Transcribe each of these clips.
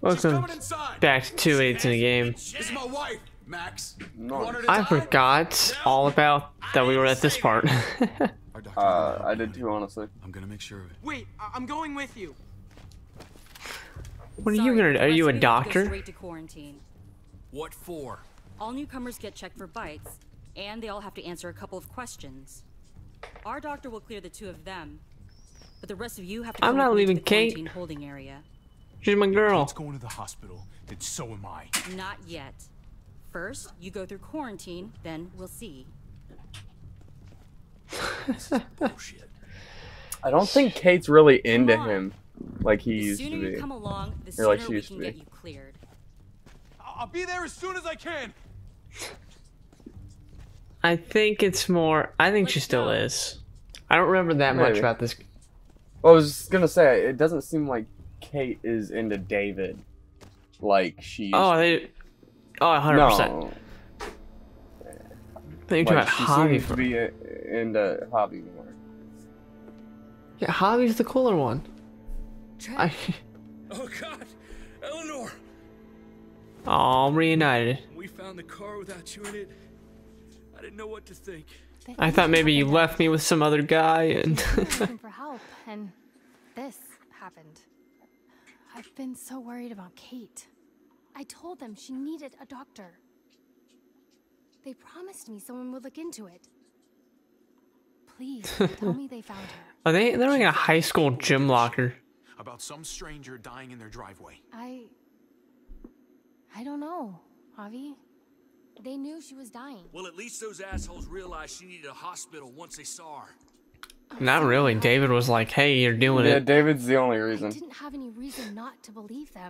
Welcome back to 2 8 in the game. This is my wife, Max. I forgot all about that we were at this part. I did too, honestly. I'm gonna make sure of it. Wait, I'm going with you. What are you gonna do? Are you a doctor? Straight to quarantine. What for? All newcomers get checked for bites, and they all have to answer a couple of questions. Our doctor will clear the 2 of them, but the rest of you have to. I'm not leaving the Kate. quarantine holding area. She's my girl. Kate's going to the hospital, and so am I. Not yet. First, you go through quarantine, then we'll see. This is bullshit. I don't think Kate's really into him like he The used to sooner you be. come along, the Or sooner like she we used can to be. get you cleared. I'll be there as soon as I can. I think it's more. I think she still is. I don't remember that much Maybe. about this. Well, I was just gonna say, it doesn't seem like Kate is into David like she used Oh, to. they. Oh, 100%. No, Think like about she Javi seems for. to be into Javi more. Yeah, Javi's the cooler one. I. Oh God, Eleanor! Oh, I'm reunited. We found the car without you in it. I didn't know what to think. I thought maybe you left me with some other guy and. Looking for help, and this happened. I've been so worried about Kate. I told them she needed a doctor. They promised me someone would look into it. Please tell me they found her. Are they're like a high school gym locker. About some stranger dying in their driveway. I don't know, Javi. They knew she was dying. Well, at least those assholes realized she needed a hospital once they saw her. Not really. David was like, "Hey, you're doing Yeah, it." David's the only I reason. didn't have any reason not to believe them.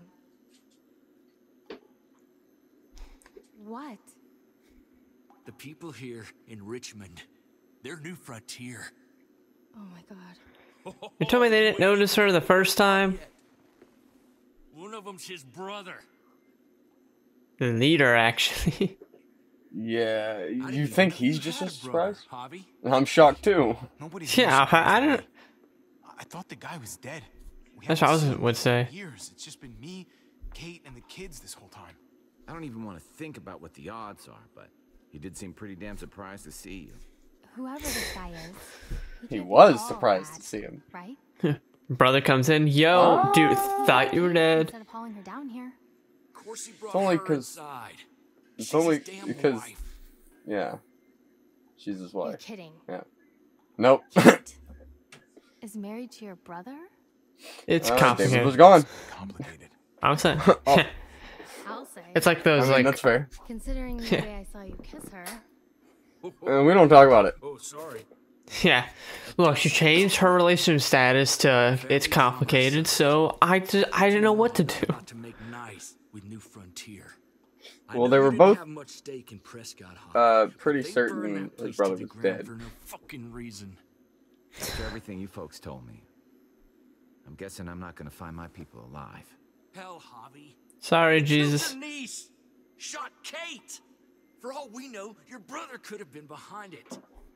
What? The people here in Richmond, their new frontier. Oh my god. You told me they didn't notice her the first time. One of them's his brother. The leader, actually. Yeah, I didn't you even think know he's you just had as a brother, surprised? Javi? I'm shocked too. Nobody's Yeah, really surprised I by don't. it. I thought the guy was dead. We That's what haven't I seen him would say. in years. It's just been me, Kate, and the kids this whole time. I don't even want to think about what the odds are, but he did seem pretty damn surprised to see you. Whoever this guy is, He can't be was all surprised bad, to see him. right? Brother comes in. Yo, dude, thought you were dead. Instead of hauling her down here. Of course he brought only her 'cause- inside. It's She's only his damn because, wife. yeah, she's his You're wife. kidding. Yeah. Nope. Kate is married to your brother? It's David complicated. was gone. Complicated. I'm saying. Oh. I'll say. It's like I those mean, like. that's fair. Considering the way I saw you kiss her. We don't talk about it. Oh, sorry. Yeah. Look, she changed her relationship status to it's complicated, so I didn't know what to do. About to make nice with New Frontier. I Well, know they you were didn't both, have much stake in Prescott, Javi, but pretty they certain burned that his place brother to the was ground dead. for no fucking reason. After everything you folks told me, I'm guessing I'm not gonna find my people alive. Hell, Javi. Sorry, Killed Jesus. your niece. Shot Kate. For all we know, your brother could have been behind it.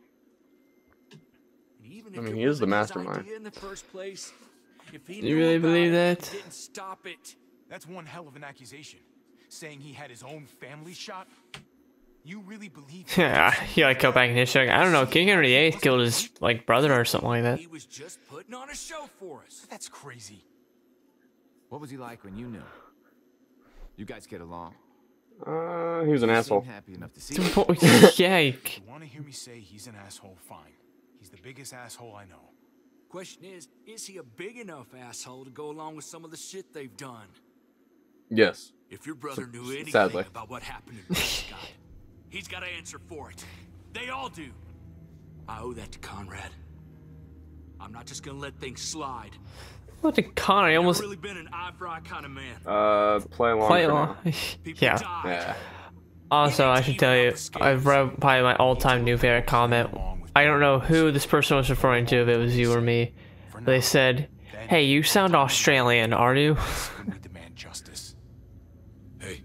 And even if I mean, it he is the wasn't his mastermind. idea in the first place, if he You knew really about believe it, that? he didn't stop it. That's one hell of an accusation. Saying he had his own family shot. You really believe that? Yeah, he like go back in history. Like, I don't know. King Henry VIII killed his like brother or something like that. He was just putting on a show for us. That's crazy. What was he like when you knew? You guys get along? He was an You asshole. seem happy enough to see Yeah. If you want to hear me say he's an asshole, fine. He's the biggest asshole I know. Question is he a big enough asshole to go along with some of the shit they've done? Yes. If your brother knew anything sadly. about what happened in Prescott, he's got to answer for it. They all do. I owe that to Conrad. I'm not just gonna let things slide. What did Connor? He I've almost really been an eye for eye kind of man. Play along. play for along. now. People Yeah. died. Yeah. Also, I should tell you, I've read probably my all-time new favorite comment. I don't know who this person was referring to, if it was you or me. But they said, "Hey, you sound Australian, are you?" When we demand justice. Hey,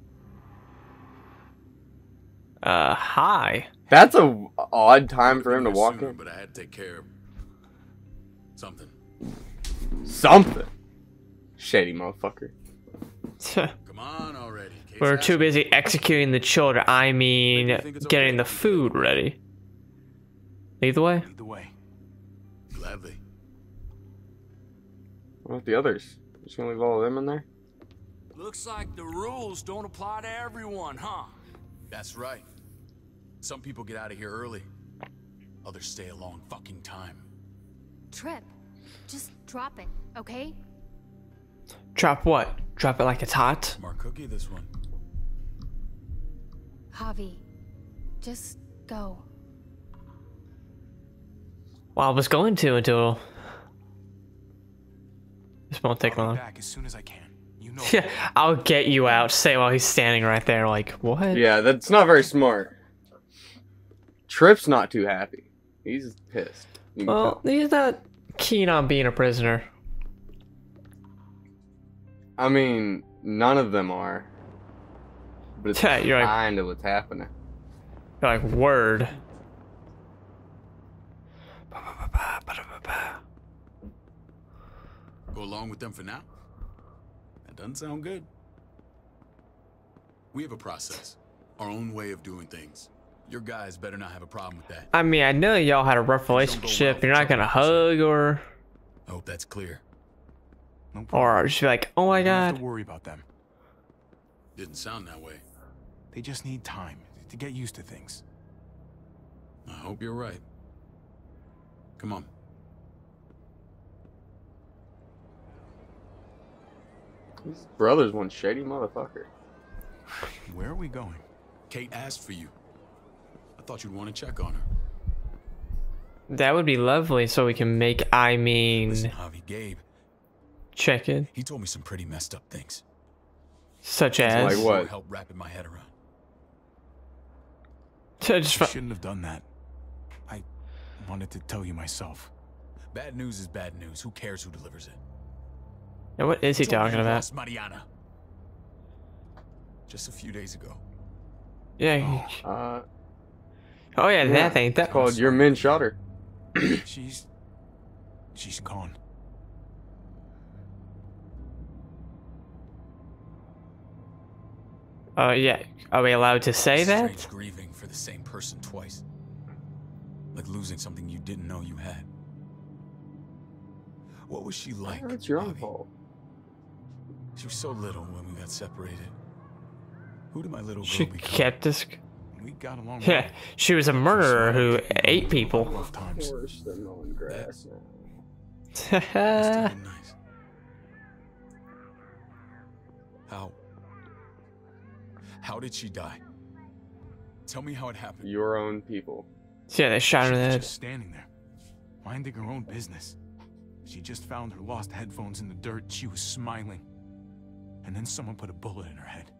Hi. That's a odd time for him to walk in. But I had to take care of something. Something. Shady motherfucker. Come on already. Kate's We're too asking. busy executing the children. I mean, Maybe you think it's getting okay the if we food ready. Lead the way. Lead the way. Gladly. What about the others? Just gonna leave all of them in there? Looks like the rules don't apply to everyone, huh? That's right. Some people get out of here early. Others stay a long fucking time. Trip, just drop it, okay? Drop what? Drop it like it's hot? Smart cookie, this one. Javi, just go. Well, I was going to until this won't take I'll be long. back as soon as I can. You know. Yeah, I'll get you out. Say while he's standing right there, like what? Yeah, that's not very smart. Trip's not too happy. He's pissed. You can Well, tell. he's not keen on being a prisoner. I mean, none of them are. But it's Yeah, you're like- kind of what's happening. You're like word. Go along with them for now? That doesn't sound good. We have a process. Our own way of doing things. Your guys better not have a problem with that. I mean, I know y'all had a rough relationship. You're not gonna hug or I hope that's clear. No problem. just be like, oh my You don't have god. to worry about them. Didn't sound that way. They just need time to get used to things. I hope you're right. Come on. His brother's one shady motherfucker. Where are we going? Kate asked for you. I thought you'd want to check on her. That would be lovely, so we can make. I mean, Listen, Javi, Gabe, check in, he told me some pretty messed up things. such as Like what? Help wrapping my head around. just I shouldn't have done that. I wanted to tell you myself. Bad news is bad news. Who cares who delivers it? And what is he Told me talking you about? lost Mariana. Just a few days ago. Yeah. Oh, Yeah, that thing. That. it's called Your Men Shot Her. She's gone. Yeah. Are we allowed to say that? Strange grieving for the same person twice. Like losing something you didn't know you had. What was she like? It's your own Javi? fault. She was so little when we got separated. Who did my little girl She become? kept this. We got along Yeah, well. she was a murderer who ate people. Rough times. Worse than mowing grass. Must have been nice. How did she die? Tell me how it happened. Your own people. Yeah, they shot her in She the was head. just standing there, minding her own business. She just found her lost headphones in the dirt. She was smiling. And then someone put a bullet in her head.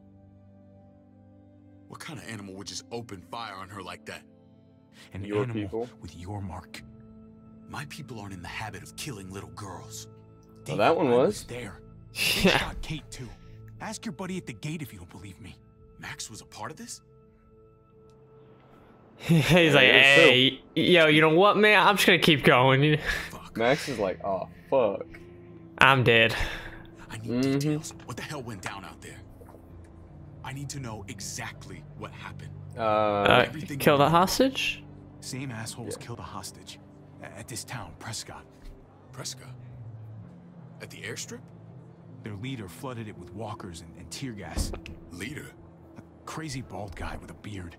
What kind of animal would just open fire on her like that? An Your animal people? with your mark. My people aren't in the habit of killing little girls. Well, that one I was. there. They Yeah. shot Kate too. Ask your buddy at the gate if you don't believe me. Max was a part of this? He's like, Yeah, it is hey, yo, you know what, man? I'm just gonna keep going. Fuck. Max is like, oh, fuck. I'm dead. I need details. What the hell went down out there? I need to know exactly what happened. Everything Kill the hostage? Same assholes killed a hostage. At this town, Prescott. Prescott? At the airstrip? Their leader flooded it with walkers and tear gas. Leader? A crazy bald guy with a beard.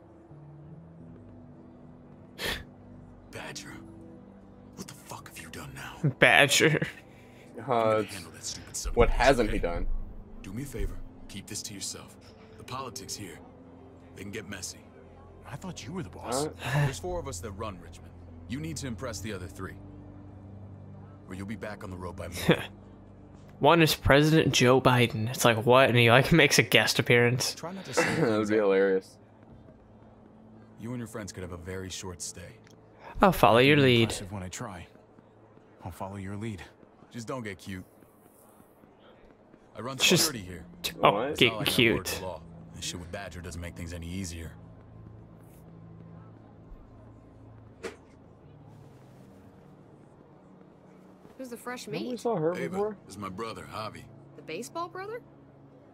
Badger? What the fuck have you done now? Badger. I'm gonna it's- handle that stupid son of a what bitch, hasn't he okay? done? Do me a favor. Keep this to yourself. The politics here, they can get messy. I thought you were the boss. There's 4 of us that run Richmond. You need to impress the other 3. Or you'll be back on the road by morning. One is President Joe Biden. It's like, what? And he like makes a guest appearance. Try not to say That would things be out. hilarious. You and your friends could have a very short stay. I'll follow your Be lead. impressive when I try. I'll follow your lead. Just don't get cute. I run Just- security here. Oh, What? It's get not like I work cute. the law. This shit with Badger doesn't make things any easier. Who's the fresh Never meat? saw her Ava, before. this is my brother, Javi. The baseball brother?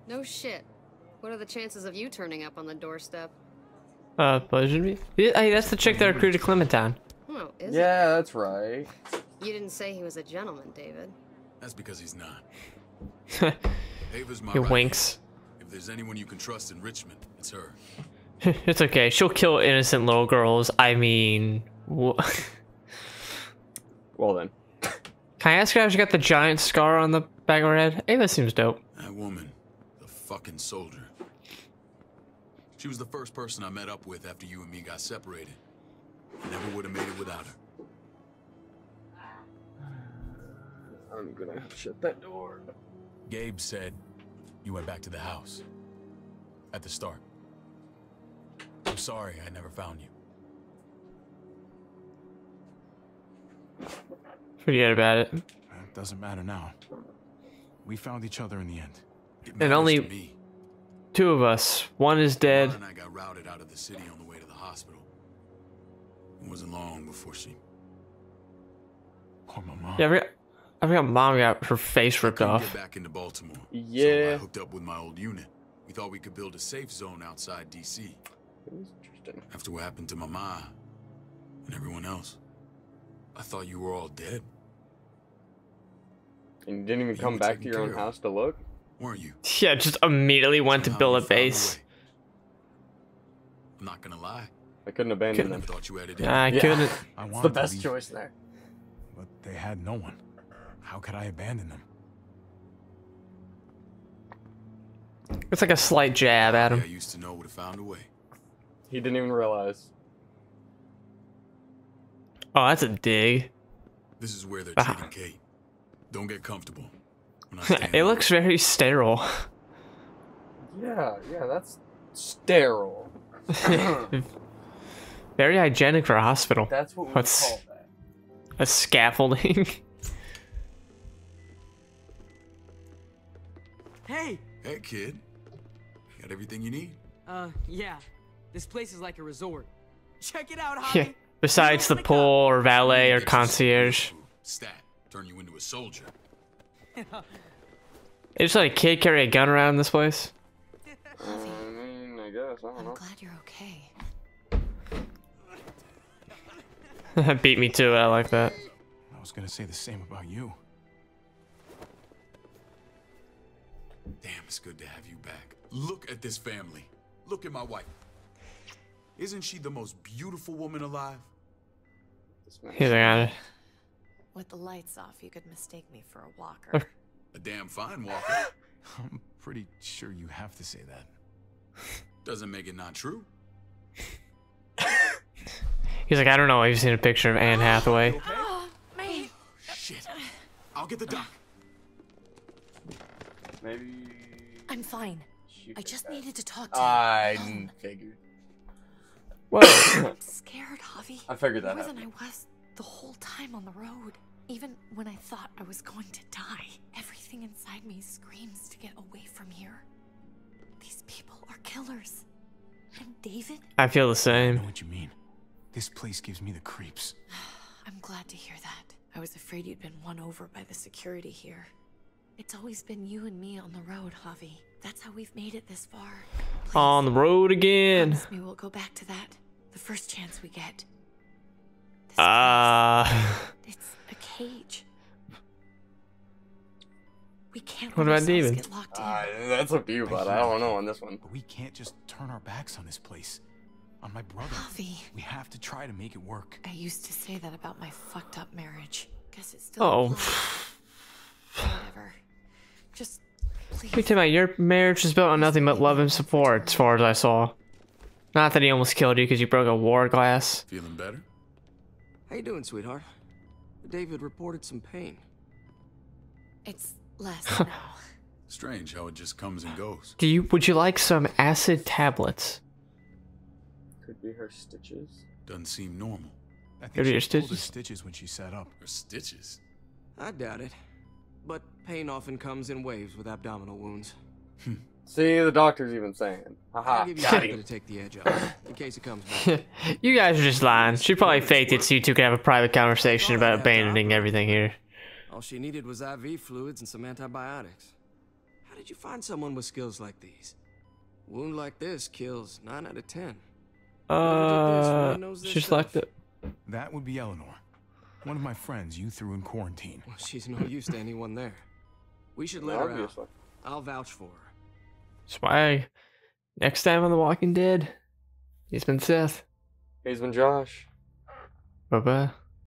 No shit. What are the chances of you turning up on the doorstep? Pleasure me. Yeah, hey, that's the chick that recruited Clementine. Oh, is Yeah, that's right. it? You didn't say he was a gentleman, David. That's because he's not. Ava's my He right winks. hand. If there's anyone you can trust in Richmond, it's her. It's okay. She'll kill innocent little girls. I mean, Well then. can I ask her how she got the giant scar on the back of her head? Ava seems dope. That woman, the fucking soldier. She was the first person I met up with after you and me got separated. I never would have made it without her. I'm gonna shut that door. Gabe said you went back to the house. At the start. I'm sorry I never found you. Forget about it. It doesn't matter now. We found each other in the end. It And matters only to me. 2 of us. One is dead. Mama and I got routed out of the city on the way to the hospital. It wasn't long before she... Poor mama. Yeah, I forgot Mom got her face ripped Couldn't off. get back into Baltimore. So I Yeah. hooked up with my old unit. We thought we could build a safe zone outside DC. It was interesting. After what happened to Mama and everyone else, I thought you were all dead, And you didn't even You come were back to taken your own care of. house to look? weren't you? Yeah, just immediately went to Somehow build you a found base. way. I'm not gonna lie. I couldn't abandon Couldn't- them. Thought you had it in. I Yeah. couldn't. I It's wanted the to best leave, choice there. but they had no one. How could I abandon them? It's like a slight jab at I him. used to know would have found a way. He didn't even realize. Oh, that's a dig. This is where they're Ah. treating Kate. Don't get comfortable. We're not staying It long. looks very sterile. Yeah, that's sterile. Very hygienic for a hospital. That's what we What's- call that. A scaffolding. Hey! Hey, kid. You got everything you need? Yeah. This place is like a resort. Check it out, Yeah. Javi! Besides the pool or valet or Get you some concierge. food. Stat. Turn you into a soldier. They just let a kid carry a gun around in this place. I mean, I guess. I don't I'm know. glad you're okay. Beat me to it. I like that. I was gonna say the same about you. Damn, it's good to have you back. Look at this family. Look at my wife. Isn't she the most beautiful woman alive? This man- He's like, With the lights off, you could mistake me for a walker. A damn fine walker. I'm pretty sure you have to say that. Doesn't make it not true. he's like, I don't know. I've seen a picture of Anne Hathaway. Mate! Shit. I'll get the doc. Maybe. I'm fine. she I did just that. needed to talk to I you. alone. figured. Whoa. I'm scared, Javi. I figured that More out. than I was the whole time on the road. Even when I thought I was going to die, everything inside me screams to get away from here. These people are killers. And David? I feel the I same. know what you mean. This place gives me the creeps. I'm glad to hear that. I was afraid you'd been won over by the security here. It's always been you and me on the road, Javi. That's how we've made it this far. Please, On the road again. promise me we'll go back to that the first chance we get. This place, it's a cage. We can't What let about ourselves David? get locked in. That's up to you, but I don't know on this one. But we can't just turn our backs on this place. On my brother. Javi, We have to try to make it work. I used to say that about my fucked up marriage. Guess it still Oh. applies. Whatever. Just please. Let me tell you, your marriage is built on nothing but love and support, as far as I saw. Not that he almost killed you because you broke a war glass. Feeling better? How you doing, sweetheart? David reported some pain. It's less now. Strange how it just comes and goes. Would you like some acid tablets? Could be her stitches. Doesn't seem normal. I Go think to your she pulled her stitches. stitches when she sat up. Her stitches. I doubt it. But pain often comes in waves with abdominal wounds. See, the doctor's even saying. Haha, I'll give you got something him. to take the edge off, in case it comes back. You guys are just lying. She probably faked it so you two could have a private conversation about abandoning everything here. All she needed was IV fluids and some antibiotics. How did you find someone with skills like these? Wound like this kills 9 out of 10. She's like the. That would be Eleanor. One of my friends you threw in quarantine. Well, she's no use to anyone there. We should let her out. I'll vouch for her. Swag. Next time on The Walking Dead, he's been Seth. He's been Josh. Bye bye.